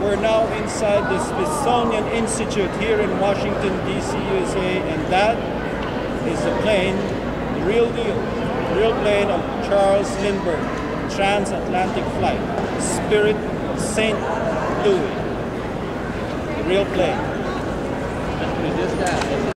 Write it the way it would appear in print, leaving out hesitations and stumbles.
We're now inside the Smithsonian Institute here in Washington, D.C., USA, and that is the plane, the real deal, the real plane of Charles Lindbergh, transatlantic flight, Spirit St. Louis, the real plane.